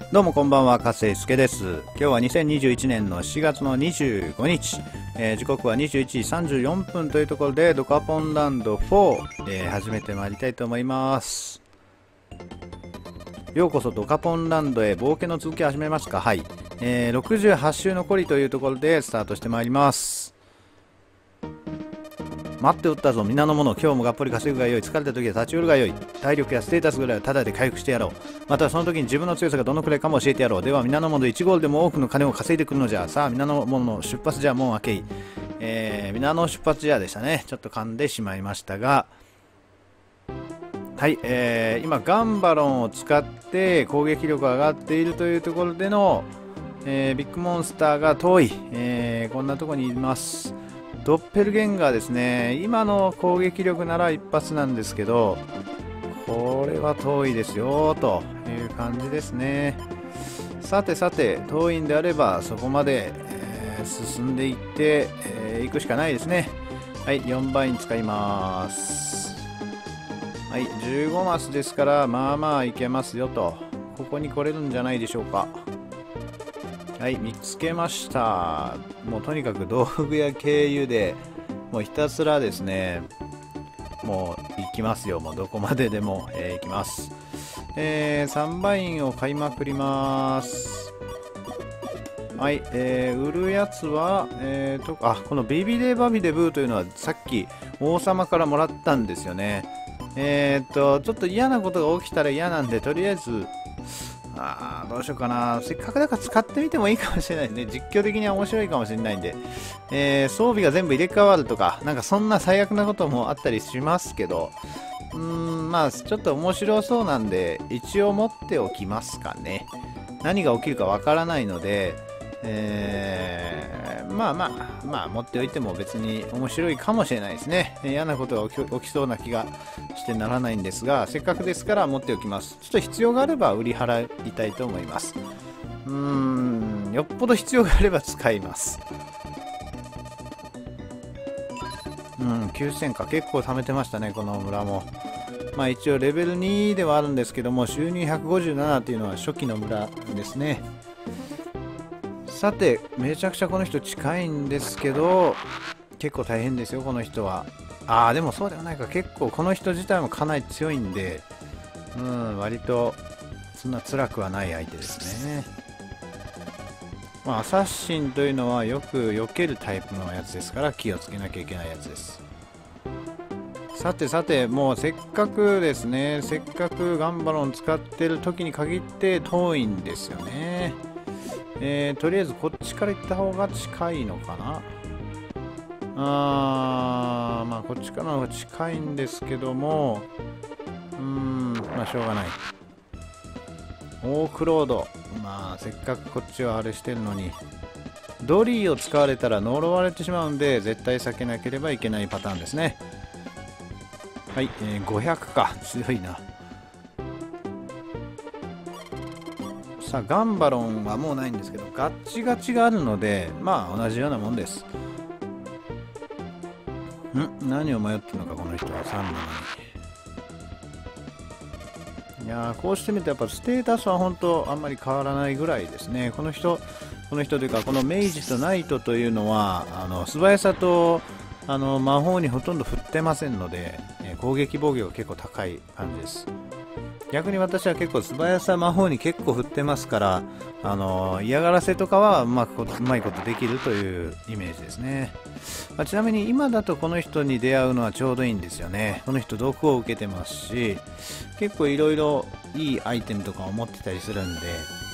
どうもこんばんは、かせいすけです。今日は2021年の4月の25日、時刻は21時34分というところでドカポンランド4、始めてまいりたいと思います。ようこそドカポンランドへ冒険の続き始めますか。はい、68周残りというところでスタートしてまいります。待っておったぞ皆の者、今日もがっぽり稼ぐがよい。疲れた時は立ち寄るがよい。体力やステータスぐらいはタダで回復してやろう。またその時に自分の強さがどのくらいかも教えてやろう。では皆の者1ゴールでも多くの金を稼いでくるのじゃ。さあ皆の者出発じゃ。もう開けい。皆の出発じゃでしたね。ちょっと噛んでしまいましたが、はい、今ガンバロンを使って攻撃力が上がっているというところでの、ビッグモンスターが遠い、こんなところにいます。ドッペルゲンガーですね。今の攻撃力なら一発なんですけど、これは遠いですよという感じですね。さてさて、遠いんであればそこまで、進んでいって、いくしかないですね。はい、4倍に使います。はい、15マスですから、まあまあいけますよと。ここに来れるんじゃないでしょうか。はい、見つけました。もうとにかく道具屋経由でもうひたすらですね、もう行きますよ。もうどこまででも、行きます。3番員を買いまくります。はい、売るやつは、このビビデバビデブーというのはさっき王様からもらったんですよね。ちょっと嫌なことが起きたら嫌なんで、とりあえずどうしようかな。せっかくだから使ってみてもいいかもしれないですね。実況的には面白いかもしれないんで。装備が全部入れ替わるとか、なんかそんな最悪なこともあったりしますけど、まあちょっと面白そうなんで、一応持っておきますかね。何が起きるかわからないので、まあ持っておいても別に面白いかもしれないですね。嫌なことが起きそうな気がしてならないんですが、せっかくですから持っておきます。ちょっと必要があれば売り払いたいと思います。よっぽど必要があれば使います。9000か。結構貯めてましたね、この村も。まあ一応レベル2ではあるんですけども、収入157っていうのは初期の村ですね。さて、めちゃくちゃこの人近いんですけど、結構大変ですよ、この人は。でもそうではないか。結構この人自体もかなり強いんで、割とそんな辛くはない相手ですね。まあ、アサッシンというのはよく避けるタイプのやつですから、気をつけなきゃいけないやつです。さてさて、もうせっかくですね、せっかくガンバロン使ってる時に限って遠いんですよね。とりあえずこっちから行った方が近いのかな。まあこっちからの方が近いんですけども、まあしょうがない。オークロード、まあせっかくこっちはあれしてるのに、ドリーを使われたら呪われてしまうんで、絶対避けなければいけないパターンですね。はい、500か。強いな。さあガンバロンはもうないんですけど、ガッチガチがあるので、まあ同じようなもんです。何を迷ってるのかこの人は。37に。いやー、こうしてみるとやっぱステータスは本当あんまり変わらないぐらいですね。この人というか、このメイジとナイトというのは素早さと魔法にほとんど振ってませんので、攻撃防御が結構高い感じです。逆に私は結構素早さ魔法に結構振ってますから、嫌がらせとかはうまいことできるというイメージですね。ちなみに今だとこの人に出会うのはちょうどいいんですよね。この人毒を受けてますし、結構いろいろいいアイテムとかを持ってたりするんで、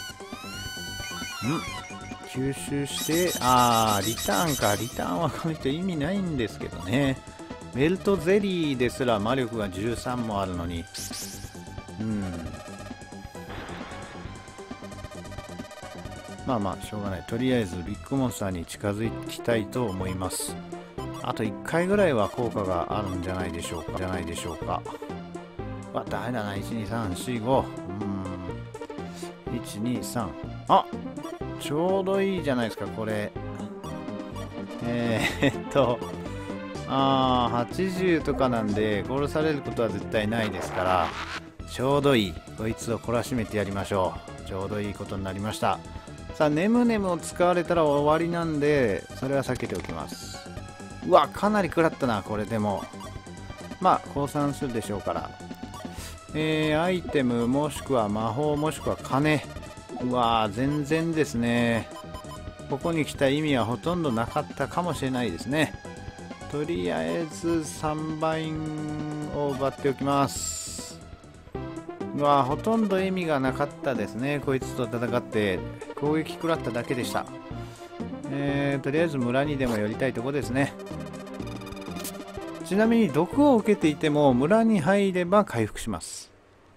吸収して、リターンか。リターンはこの人意味ないんですけどね。メルトゼリーですら魔力が13もあるのに、まあしょうがない。とりあえずビッグモンスターに近づきたいと思います。あと1回ぐらいは効果があるんじゃないでしょうか。ダメだな。12345。123。ちょうどいいじゃないですかこれ。80とかなんで殺されることは絶対ないですから、 ちょうどいい。こいつを懲らしめてやりましょう。ちょうどいいことになりました。さあ、ネムネムを使われたら終わりなんで、それは避けておきます。うわ、かなり食らったな、これでも。まあ、降参するでしょうから。アイテムもしくは魔法もしくは金。うわー、全然ですね。ここに来た意味はほとんどなかったかもしれないですね。とりあえず3倍を奪っておきます。うわー、ほとんど意味がなかったですね。こいつと戦って攻撃食らっただけでした。とりあえず村にでも寄りたいところですね。ちなみに毒を受けていても村に入れば回復します。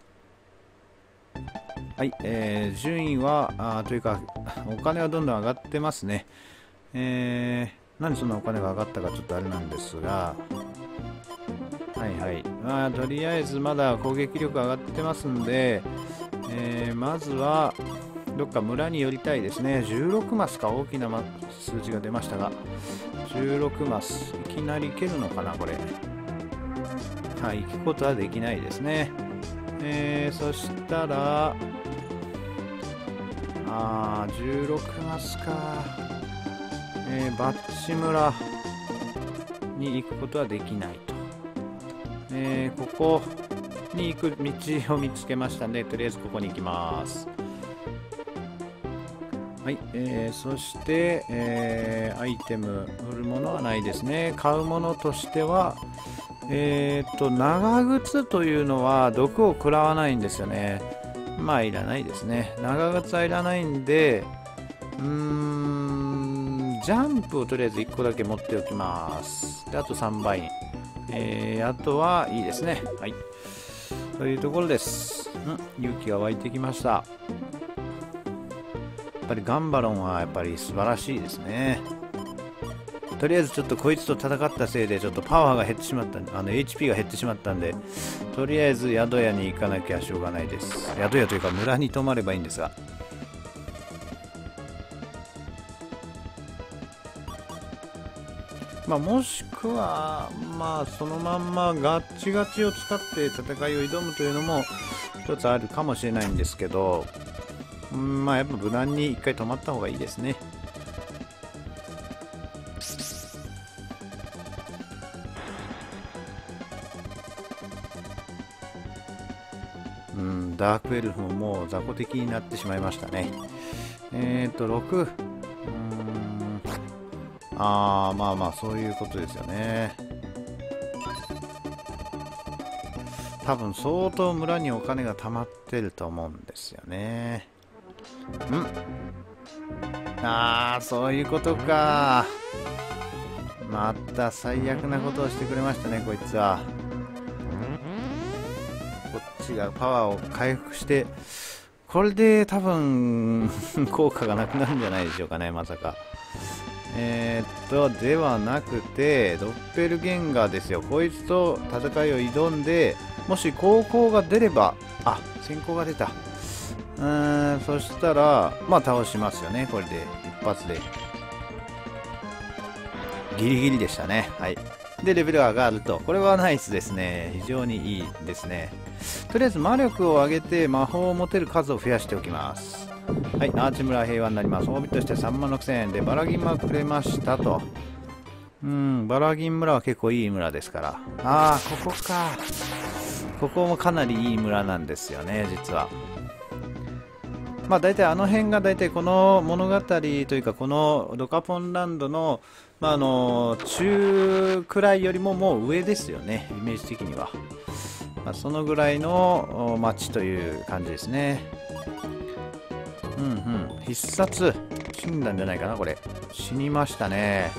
はい、順位はというかお金はどんどん上がってますね。なんでそんなお金が上がったかちょっとあれなんですが、はいはい、とりあえずまだ攻撃力上がってますんで、まずはどっか村に寄りたいですね。16マスか、大きな数字が出ましたが、16マスいきなり行けるのかなこれ。はい、行くことはできないですね。そしたら16マスか。バッチ村に行くことはできないと。ここに行く道を見つけましたので、とりあえずここに行きます。はい、そして、アイテム売るものはないですね。買うものとしては長靴というのは毒を食らわないんですよね。まあいらないですね。長靴はいらないんで、ジャンプをとりあえず1個だけ持っておきます。であと3倍、あとはいいですね。はい、というところです。勇気が湧いてきました。やっぱりガンバロンはやっぱり素晴らしいですね。とりあえずちょっとこいつと戦ったせいでちょっとパワーが減ってしまったんで、HP が減ってしまったんで、とりあえず宿屋に行かなきゃしょうがないです。宿屋というか村に泊まればいいんですが。もしくはそのまんまガッチガチを使って戦いを挑むというのも一つあるかもしれないんですけど、やっぱ無難に一回止まった方がいいですね。ダークエルフももう雑魚的になってしまいましたね。6。そういうことですよね。多分相当村にお金が貯まってると思うんですよね。そういうことか。また最悪なことをしてくれましたね、こいつは。こっちがパワーを回復して、これで多分効果がなくなるんじゃないでしょうかね、まさか。ではなくて、ドッペルゲンガーですよ。こいつと戦いを挑んで、もし高校が出れば、先行が出た。そしたら、倒しますよね、これで。一発で。ギリギリでしたね。はい。で、レベルが上がると。これはナイスですね。非常にいいですね。とりあえず魔力を上げて魔法を持てる数を増やしておきます。はい、アーチ村は平和になります。褒美として36,000円でバラ銀もくれましたと。バラ銀村は結構いい村ですから。ここか。ここもかなりいい村なんですよね、実は。大体あの辺が大体この物語というかこのドカポンランドの、中くらいよりももう上ですよね、イメージ的には。そのぐらいの町という感じですね。必殺死んだんじゃないかな、これ。死にましたね。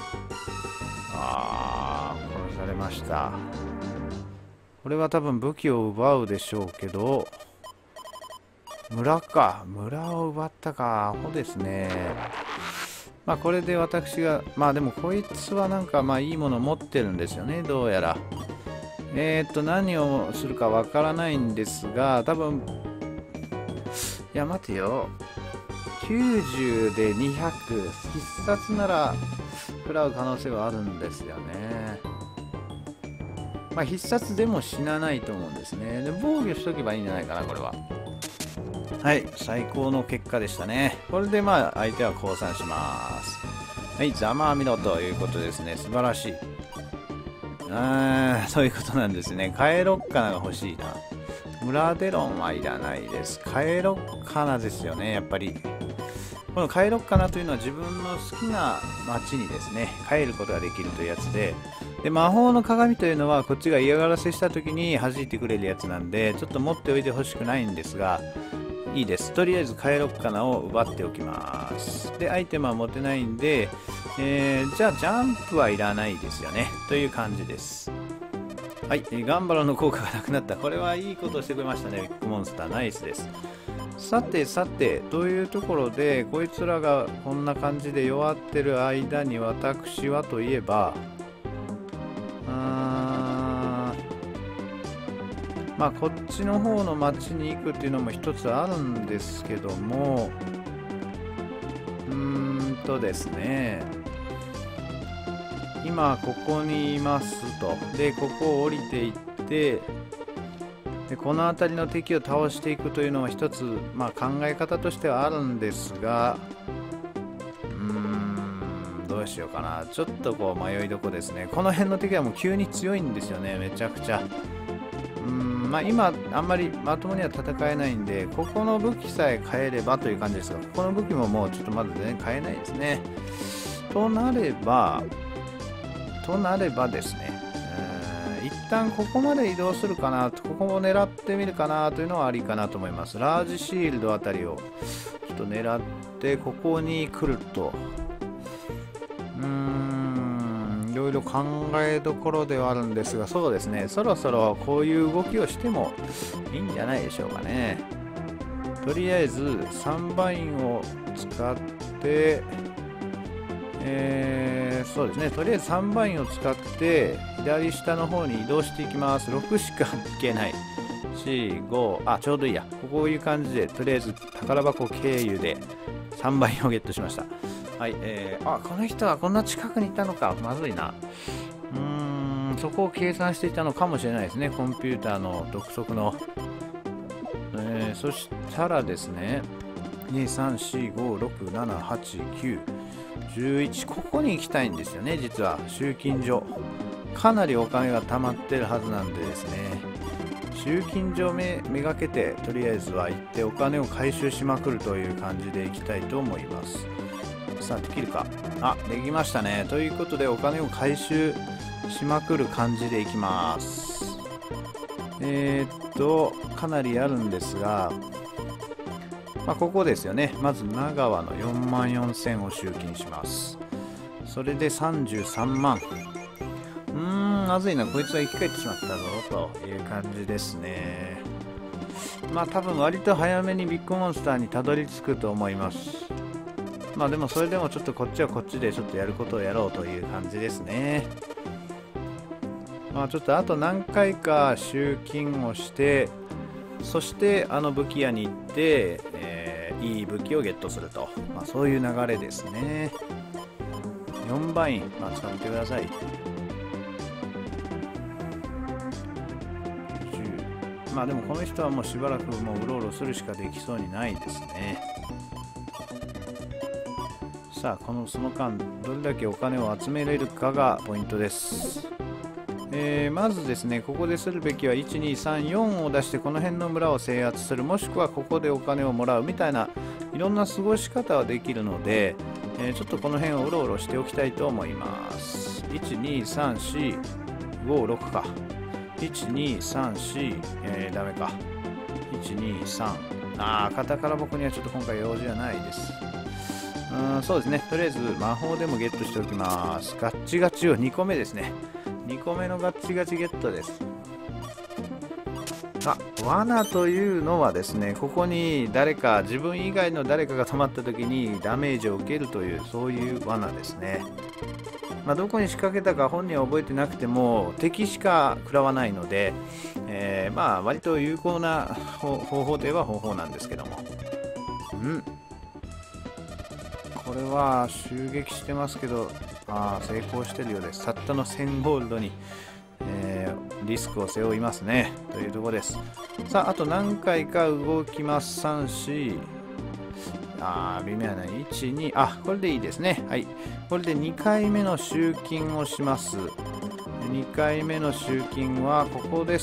殺されました。これは多分武器を奪うでしょうけど、村を奪ったか。アホですね。これで私が、でもこいつはなんかいいもの持ってるんですよね、どうやら。何をするかわからないんですが、多分、いや待てよ。90で200、必殺なら食らう可能性はあるんですよね。 まあ必殺でも死なないと思うんですね。で、防御しとけばいいんじゃないかな、これは。はい、最高の結果でしたね。これでまあ相手は降参します。はい、ざまあみろということですね。素晴らしい。そういうことなんですね。カエロッカナが欲しいな。ムラデロンはいらないです。カエロッカナですよね、やっぱり。このカエロッカナというのは自分の好きな街にですね、帰ることができるというやつで、で、魔法の鏡というのはこっちが嫌がらせした時に弾いてくれるやつなんで、ちょっと持っておいてほしくないんですが、いいです。とりあえずカエロッカナを奪っておきます。で、アイテムは持てないんで、じゃあジャンプはいらないですよね。という感じです。はい、ガンバロの効果がなくなった。これはいいことをしてくれましたね、ビッグモンスター。ナイスです。さてさて、というところで、こいつらがこんな感じで弱ってる間に私はといえば、まあこっちの方の町に行くっていうのも一つあるんですけども、ですね、今ここにいますと。で、ここを降りていって、でこの辺りの敵を倒していくというのは一つ、まあ、考え方としてはあるんですが、どうしようかな。ちょっとこう迷いどこですね。この辺の敵はもう急に強いんですよね、めちゃくちゃ。まあ、今あんまりまともには戦えないんで、ここの武器さえ変えればという感じですが、ここの武器ももうちょっとまだ全然変えないですね。となればですね、一旦ここまで移動するかなと、ここも狙ってみるかなというのはありかなと思います。ラージシールドあたりをちょっと狙って、ここに来ると、いろいろ考えどころではあるんですが、そうですね、そろそろこういう動きをしてもいいんじゃないでしょうかね。とりあえず3番員を使って、そうですね、とりあえず3番員を使って左下の方に移動していきます。6しかいけない。4、5、あ、ちょうどいいや。こういう感じで、とりあえず宝箱経由で3番員をゲットしました。はい、この人はこんな近くにいたのか。まずいな。そこを計算していたのかもしれないですね。コンピューターの独特の。そしたらですね、2、3、4、5、6、7、8、9、11、ここに行きたいんですよね、実は。集金所。かなりお金が貯まってるはずなんでですね、集金所めがけて、とりあえずは行ってお金を回収しまくるという感じで行きたいと思います。さあ、できるか。あ、できましたね。ということで、お金を回収しまくる感じでいきます。かなりあるんですが、まあ、ここですよね。まず長和の44,000を集金します。それで33万。まずいな。こいつは生き返ってしまったぞという感じですね。まあ多分割と早めにビッグモンスターにたどり着くと思います。まあでもそれでもちょっとこっちはこっちでちょっとやることをやろうという感じですね。まあちょっとあと何回か集金をして、そしてあの武器屋に行って、いい武器をゲットすると、まあ、そういう流れですね。4番員、まあ、使ってください。10、まあでもこの人はもうしばらくもううろうろするしかできそうにないですね。さあその間どれだけお金を集めれるかがポイントです。まずですね、ここでするべきは1、2、3、4を出してこの辺の村を制圧する、もしくはここでお金をもらうみたいないろんな過ごし方はできるので、ちょっとこの辺をうろうろしておきたいと思います。1、2、3、4、5、6か。1、2、3、4、ダメか。1、2、3。肩から僕にはちょっと今回用事はないです。そうですね。とりあえず魔法でもゲットしておきます。ガッチガチを2個目ですね。2個目のガッチガチゲットです。罠というのはですね、ここに自分以外の誰かが止まった時にダメージを受けるという、そういう罠ですね。まあ、どこに仕掛けたか本人は覚えてなくても、敵しか食らわないので、まあ割と有効な方法といえば方法なんですけども。これは襲撃してますけど、成功してるようです。たったの1000ゴールドに、 リスクを背負いますねというところです。さあ、あと何回か動きます。3、4、微妙な1、2、これでいいですね。はい。これで2回目の集金をします。2回目の集金はここです。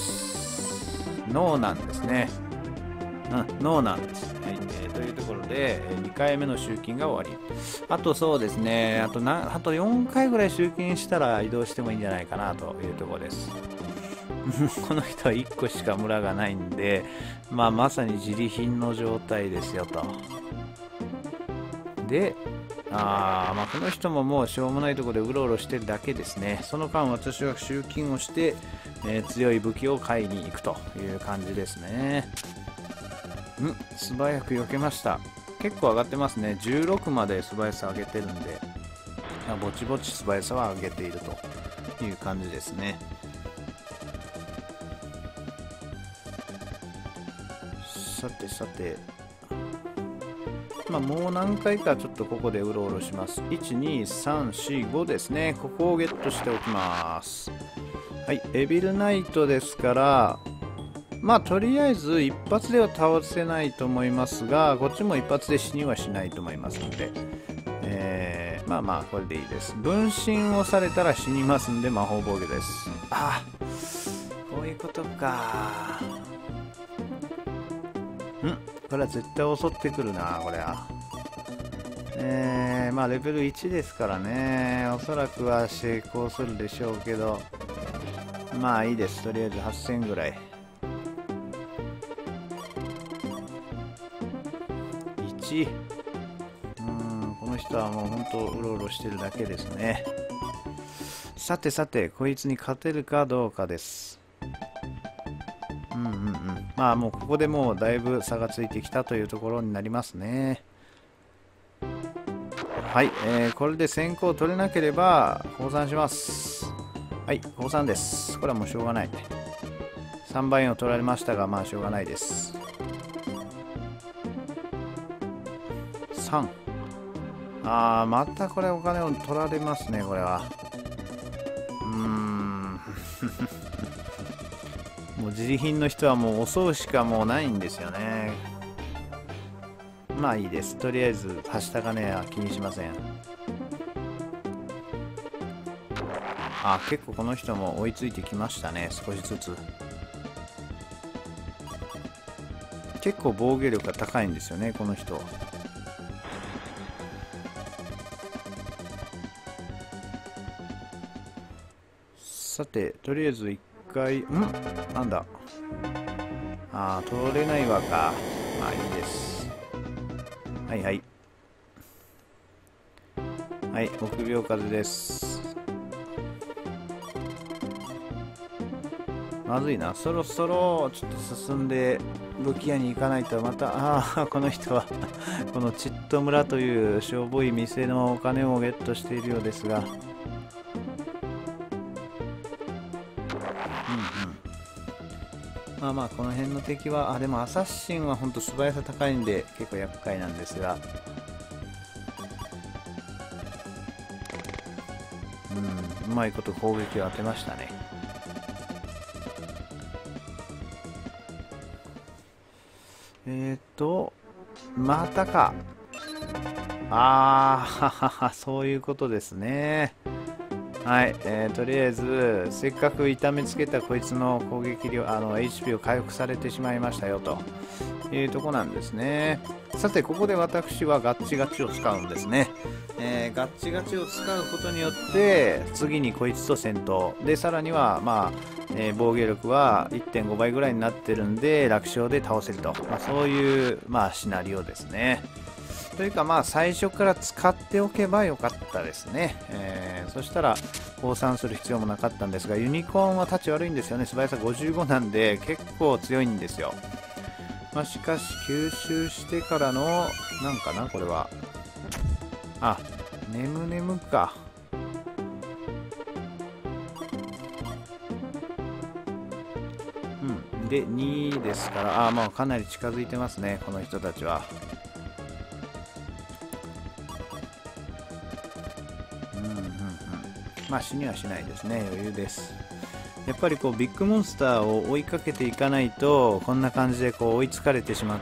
ノーなんですね。ノーなんです。はい。というところで、2回目の集金が終わり。あとそうですね、あと4回ぐらい集金したら移動してもいいんじゃないかなというところです。この人は1個しか村がないんで、まさに自利品の状態ですよと。で、この人ももうしょうもないところでうろうろしてるだけですね。その間私は集金をして、強い武器を買いに行くという感じですね。素早く避けました。結構上がってますね。16まで素早さ上げてるんで、ぼちぼち素早さは上げているという感じですね。さてさて、もう何回かちょっとここでうろうろします。1、2、3、4、5ですね。ここをゲットしておきます。はい、エビルナイトですから、とりあえず一発では倒せないと思いますが、こっちも一発で死にはしないと思いますので、これでいいです。分身をされたら死にますんで魔法防御です。こういうことか。これは絶対襲ってくるな、これは。レベル1ですからね、おそらくは成功するでしょうけど、いいです。とりあえず8000ぐらい。1、この人はもう本当うろうろしてるだけですね。さてさて、こいつに勝てるかどうかです。もうここでもうだいぶ差がついてきたというところになりますね。はい、これで先行取れなければ降参します。はい、降参です。これはもうしょうがない。3倍を取られましたが、しょうがないです。3。またこれお金を取られますね、これは。もう自利品の人はもう襲うしかもうないんですよね。いいです。とりあえず、はした金は気にしません。結構この人も追いついてきましたね、少しずつ。結構防御力が高いんですよね、この人。さて、とりあえず一回、なんだ。取れないわか。いいです。はいはい。はい、臆病風です。まずいな。そろそろちょっと進んで武器屋に行かないとまた、この人はこのチット村というしょぼい店のお金をゲットしているようですが、この辺の敵は、でもアサッシンは本当素早さ高いんで結構厄介なんですが、うまいこと攻撃を当てましたね。またか。そういうことですね。はい、とりあえずせっかく痛めつけたこいつの攻撃量HP を回復されてしまいましたよというとこなんですね。さてここで私はガッチガチを使うんですね。ガッチガチを使うことによって次にこいつと戦闘で、さらには防御力は 1.5 倍ぐらいになってるんで楽勝で倒せると、そういうシナリオですね。というか最初から使っておけばよかったですね。そしたら降参する必要もなかったんですが、ユニコーンは立ち悪いんですよね。素早さ55なんで結構強いんですよ。しかし吸収してからのなんかな、これはネムネムか。で2ですからかなり近づいてますね、この人たちは。死にはしないですね。余裕です。 やっぱりこうビッグモンスターを追いかけていかないとこんな感じでこう追いつかれてしまって、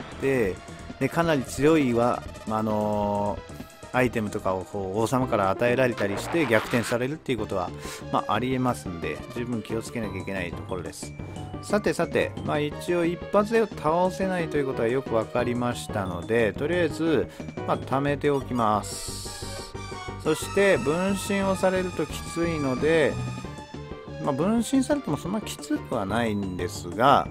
でかなり強いアイテムとかをこう王様から与えられたりして逆転されるっていうことは、ありえますんで、十分気をつけなきゃいけないところです。さて、一応一発で倒せないということはよく分かりましたので、とりあえず、貯めておきます。そして分身をされるときついので、分身されてもそんなきつくはないんですが、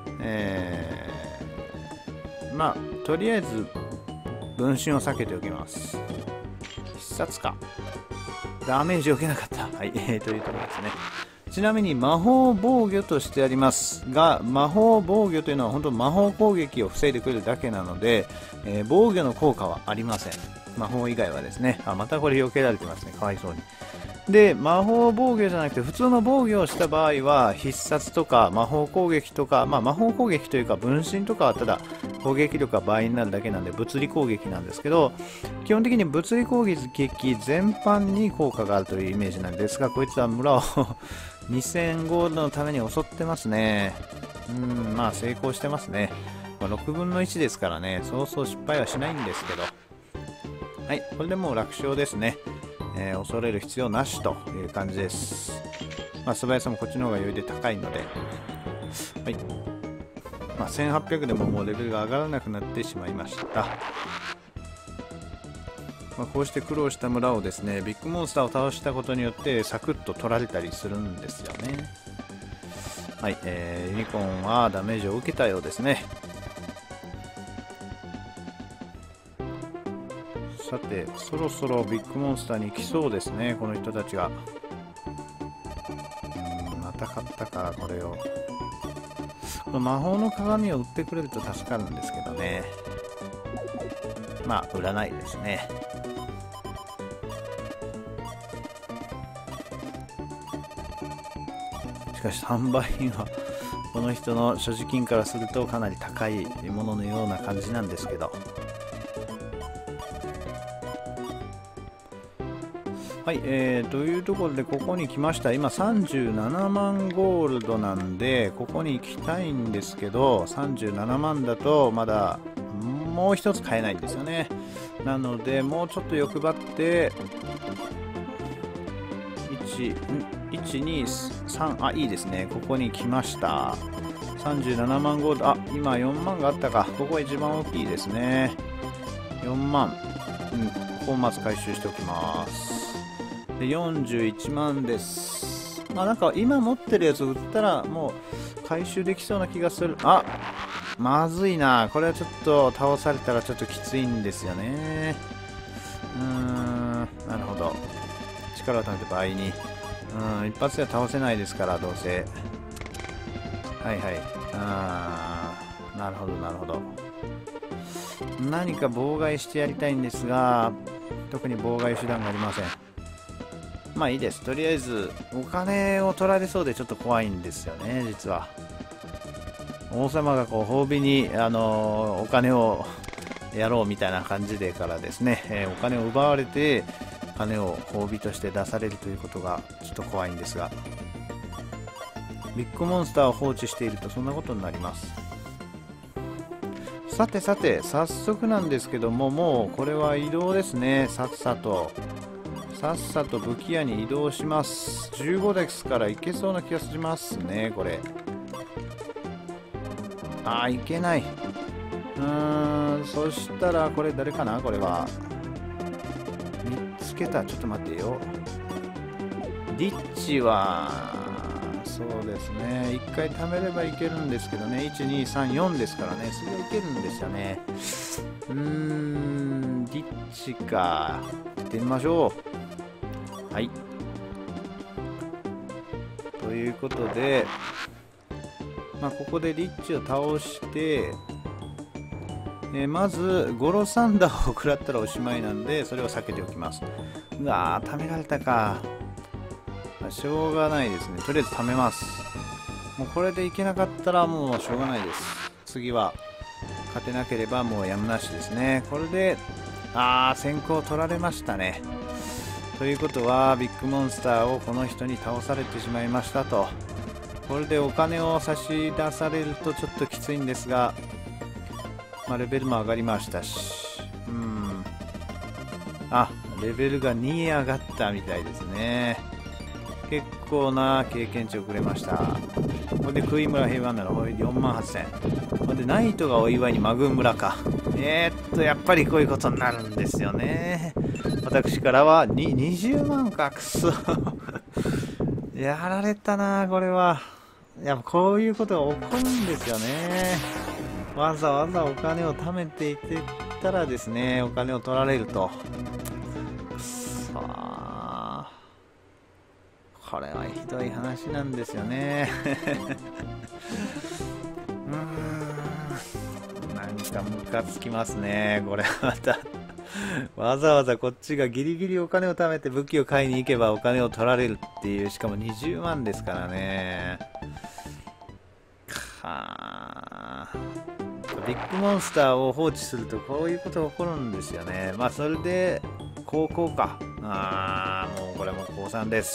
とりあえず分身を避けておきます。必殺か。ダメージを受けなかった。はい、というところですね。ちなみに魔法防御としてありますが、魔法防御というのは本当魔法攻撃を防いでくれるだけなので、防御の効果はありません。魔法以外はですね。またこれ避けられてますね。かわいそうに。で、魔法防御じゃなくて普通の防御をした場合は必殺とか魔法攻撃とか、魔法攻撃というか分身とかはただ攻撃力が倍になるだけなんで物理攻撃なんですけど、基本的に物理攻撃全般に効果があるというイメージなんですが、こいつは村を2000ゴールドのために襲ってますね。成功してますね。6分の1ですからね、そうそう失敗はしないんですけど。はい、これでもう楽勝ですね。恐れる必要なしという感じです。素早さもこっちの方が余裕で高いので、はい。1800でももうレベルが上がらなくなってしまいました。こうして苦労した村をですね、ビッグモンスターを倒したことによってサクッと取られたりするんですよね。はい、ユニコーンはダメージを受けたようですね。さて、そろそろビッグモンスターに来そうですね、この人たちが。また買ったか、これを。この魔法の鏡を売ってくれると助かるんですけどね。売らないですね。しかし3倍は、この人の所持金からするとかなり高いもののような感じなんですけど。はい、というところでここに来ました。今37万ゴールドなんで、ここに行きたいんですけど、37万だとまだもう一つ買えないんですよね。なので、もうちょっと欲張って、1、2、3、いいですね。ここに来ました。37万ゴールド、今4万があったか。ここが一番大きいですね。4万。ここをまず回収しておきます。で41万です。なんか今持ってるやつ売ったらもう回収できそうな気がする。まずいな。これはちょっと倒されたらちょっときついんですよね。なるほど。力を貯めて倍に。一発では倒せないですから、どうせ。はいはい。なるほどなるほど。何か妨害してやりたいんですが、特に妨害手段がありません。いいです。とりあえず、お金を取られそうでちょっと怖いんですよね、実は。王様がこう、褒美に、お金をやろうみたいな感じでからですね、お金を奪われて、金を褒美として出されるということがちょっと怖いんですが、ビッグモンスターを放置しているとそんなことになります。さて、早速なんですけども、もうこれは移動ですね。さっさと武器屋に移動します。15ですからいけそうな気がしますね、これ。いけない。そしたらこれ誰かな、これは。見つけた。ちょっと待ってよ。リッチは、そうですね。一回貯めればいけるんですけどね。1、2、3、4ですからね。それはいけるんですよね。リッチか。行ってみましょう。はい。ということで、ここでリッチを倒して、まずゴロサンダーを食らったらおしまいなんで、それを避けておきます。うわー、貯められたか。しょうがないですね。とりあえず貯めます。もうこれでいけなかったらもうしょうがないです。次は勝てなければもうやむなしですね。これで先行取られましたね。ということはビッグモンスターをこの人に倒されてしまいましたとこれでお金を差し出されるとちょっときついんですが、まあ、レベルも上がりましたし、あ、レベルが2上がったみたいですね。結構な経験値をくれました。これでクイ村平和なら48000。これでナイトがお祝いにマグン村か。やっぱりこういうことになるんですよね。私からは20万か、くそ。やられたな、これは。やっぱこういうことが起こるんですよね。わざわざお金を貯めていってたらですね、お金を取られると。さあ、これはひどい話なんですよね。なんかムカつきますね、これまた。わざわざこっちがギリギリお金を貯めて武器を買いに行けばお金を取られるっていう、しかも20万ですからね。ビッグモンスターを放置するとこういうことが起こるんですよね。まあそれで高校か。もうこれも高3です。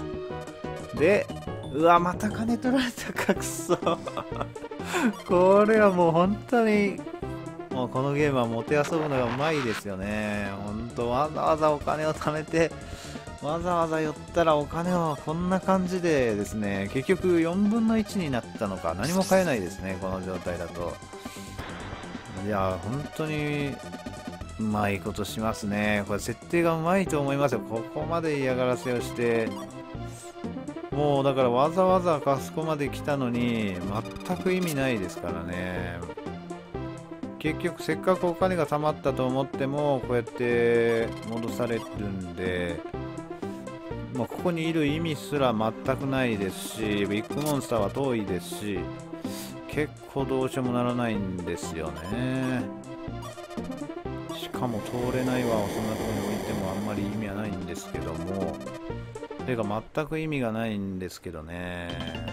で、うわ、また金取られたか、くそ。これはもう本当に、もうこのゲームはもてあそぶのがうまいですよね。本当わざわざお金を貯めて、わざわざ寄ったらお金はこんな感じでですね、結局4分の1になったのか、何も買えないですね、この状態だと。いや、本当にうまいことしますね。これ設定がうまいと思いますよ。ここまで嫌がらせをして、もうだからわざわざあそこまで来たのに全く意味ないですからね。結局せっかくお金が貯まったと思ってもこうやって戻されるんで、ここにいる意味すら全くないですし、ビッグモンスターは遠いですし、結構どうしようもならないんですよね。しかも通れない輪をそんなところに置いてもあんまり意味はないんですけども、てか全く意味がないんですけどね。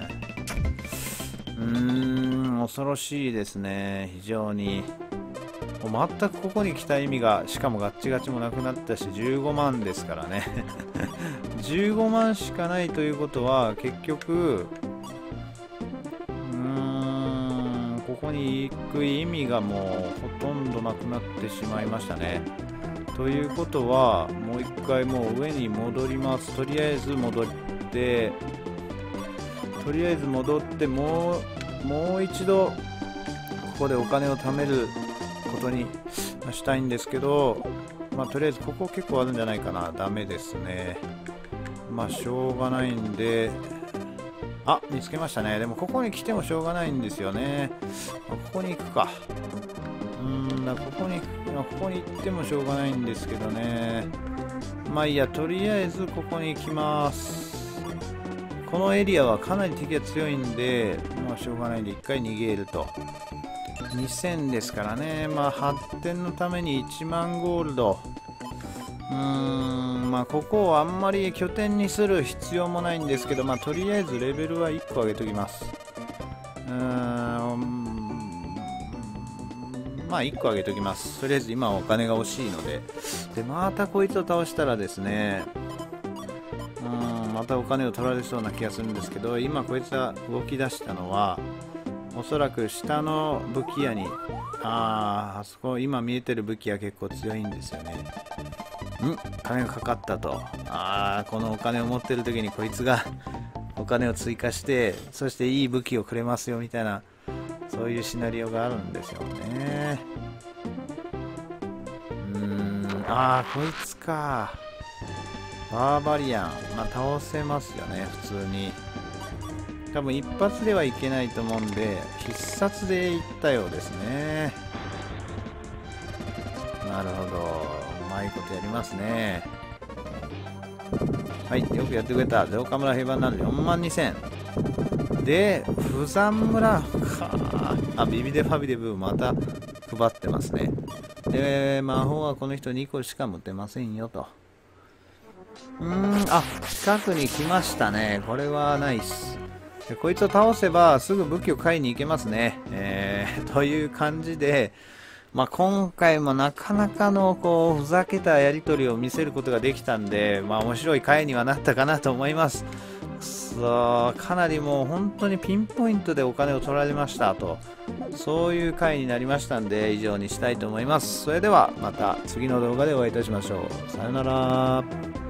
恐ろしいですね、非常に。もう全くここに来た意味が、しかもガッチガチもなくなったし、15万ですからね。15万しかないということは、結局、ここに行く意味がもうほとんどなくなってしまいましたね。ということは、もう一回もう上に戻ります。とりあえず戻って、もう一度、ここでお金を貯めることにしたいんですけど、とりあえずここ結構あるんじゃないかな。ダメですね。しょうがないんで、見つけましたね。でもここに来てもしょうがないんですよね。ここに行くか。ここに行ってもしょうがないんですけどね。いいや、とりあえずここに行きます。このエリアはかなり敵が強いんで、しょうがないんで一回逃げると。2000ですからね。発展のために1万ゴールド。ここをあんまり拠点にする必要もないんですけど、とりあえずレベルは1個上げときます。1個上げときます。とりあえず今はお金が欲しいので。で、またこいつを倒したらですね、またお金を取られそうな気がするんですけど、今こいつが動き出したのは、おそらく下の武器屋に、あそこ今見えてる武器屋結構強いんですよね。金がかかったと。このお金を持ってる時にこいつがお金を追加して、そしていい武器をくれますよみたいな、そういうシナリオがあるんですよね。こいつか。バーバリアン。倒せますよね、普通に。多分一発ではいけないと思うんで、必殺でいったようですね。なるほど。うまいことやりますね。はい、よくやってくれた。で、岡村平板なんで42000。で、フザン村か。ビビデファビデブまた配ってますね。で、魔法はこの人2個しか持てませんよと。近くに来ましたね。これはナイス。でこいつを倒せばすぐ武器を買いに行けますね。という感じで、今回もなかなかのふざけたやり取りを見せることができたんで、面白い回にはなったかなと思います。 かなりもう本当にピンポイントでお金を取られましたと、そういう回になりましたんで、以上にしたいと思います。それではまた次の動画でお会いいたしましょう。さよなら。